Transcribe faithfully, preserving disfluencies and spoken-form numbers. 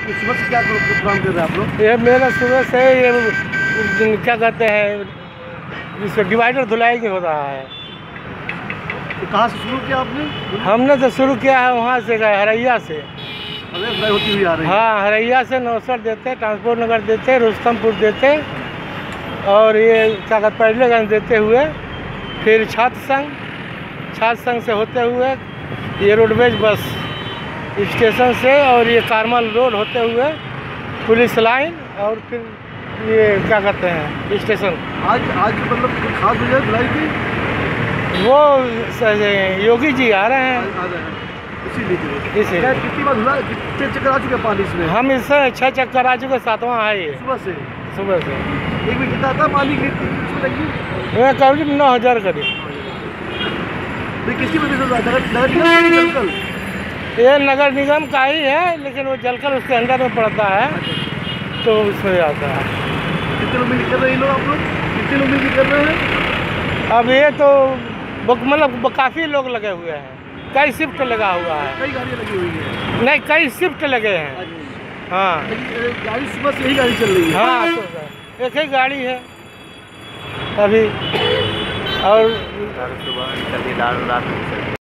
सुबह से क्या काम कर रहे हैं आप लोग? ये मेरा सुबह से ये क्या कहते हैं, जिसका डिवाइडर धुलाई नहीं हो रहा है। तो कहाँ से शुरू किया आपने? हमने तो शुरू किया है वहाँ से गए हरैया से। अरे धुलाई होती हुई आ रही है। हाँ, हरैया से नौसर देते, ट्रांसपोर्ट नगर देते, रुस्तमपुर देते, और ये क्या कहते पैडलेगंज देते हुए फिर छात्र संघ, छात्र संघ से होते हुए ये रोडवेज बस स्टेशन से और ये कारमल रोड होते हुए पुलिस लाइन और फिर ये क्या कहते हैं स्टेशन। आज आज मतलब खास वजह धुलाई की वो योगी जी आ रहे हैं, आ रहे हैं इसीलिए। इसी कितनी बार धुलाई, कितने चक्कर आ चुके हैं पानी इसमें? हम इससे छः चक्कर आ चुके, सातवां है ये सुबह से। सुबह से। एक में कितना था पानी की लगी? मैं करीब नौ हज़ार करीब। तो किसी वजह से नगर निगम जलकल? ये नगर निगम का ही है, लेकिन वो जलकर उसके अंदर में पड़ता है तो उसमें आता है। कितने लोग मिल कर रहे हैं लोग, आप लोग कितने लोग मिल कर रहे हैं? अब ये तो मतलब काफ़ी लोग लगे हुए हैं, कई शिफ्ट लगा हुआ है। कई गाड़ियाँ लगी हुई हैं? नहीं, कई शिफ्ट लगे हैं। हाँ, गाड़ी सुबह से यही गाड़ी चल रही है? हाँ, तो एक ही गाड़ी है अभी, और सुबह कभी रात